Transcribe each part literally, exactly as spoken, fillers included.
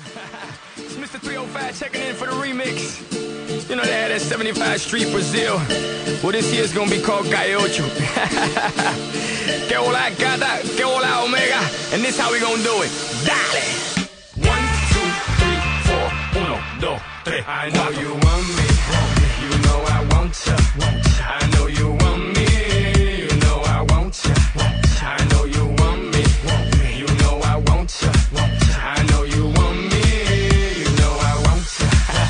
It's Mister three oh five checking in for the remix. You know they had that seventy-five Street Brazil. Well, this year's gonna be called Calle Ocho. Que hola gata, que hola omega. And this how we gonna do it. Dale! One, two, three, four. Uno, dos, tres. I know you want me. You know I want ya. I know you want me. You know I want ya. I know you want me. You know I want ya. I know you want me. You know I want ya.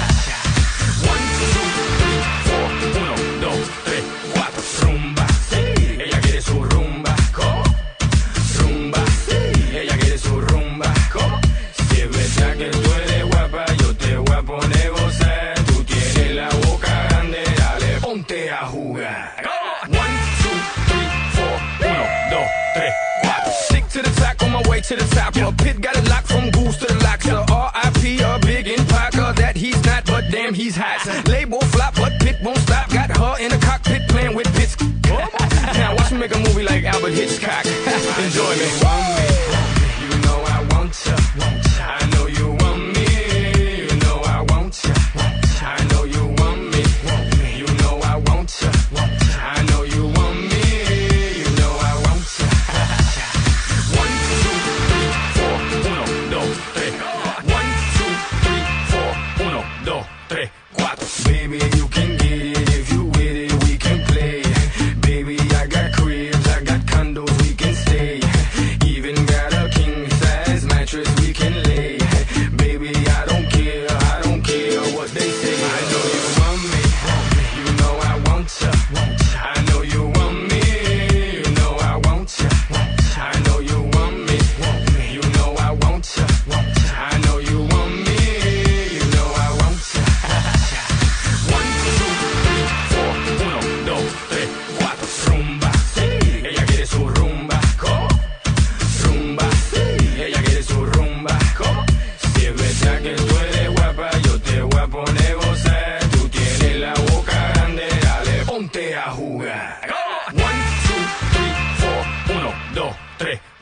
One, two, three, four. Uno, dos, tres, cuatro. Rumba, sí. Ella quiere su rumba. ¿Cómo? Rumba, sí. Ella quiere su rumba. ¿Cómo? Si es verdad que tú eres guapa, yo te voy a poner gozar. Tú tienes la boca grande, dale, ponte a jugar. One, two, three, four. Uno, dos, tres, cuatro. Stick to the top, on my way to the top. A pit got it locked from goose to the locks. R I P a big in Parker that he's not, but damn he's hot. Label flop, but Pit won't stop. Got her in the cockpit playing with Pitts. Now watch me make a movie like Albert Hitchcock. Enjoy me. You know I want ya. I know you want me. You know I want ya. I know you want me. You know I want ya. I know you want me. You know I want ya. One, two, three, four. Uno, dos, tres. One, two, three, four. Uno, dos, tres, cuatro. Baby, you can get it if you with it. We can play. Baby, I got cribs, I got condos, we can stay. Even got a king size mattress we can lay. Baby, I don't care, I don't care what they say. I know you want me, you know I want ya. I know you want me, you know I want ya. I know you want me, you know I want ya. I know you want me, you know I want ya. One, two, three, four. Uno, dos, tres, cuatro. Rumba, sí. Ella quiere su rumba. ¿Cómo? Rumba, sí. Ella quiere su rumba. ¿Cómo? Si es verdad que tú eres guapa, yo te voy a poner gozar. Tú tienes la boca grande, dale, ponte a jugar. One, two, three, four. Uno, dos, tres.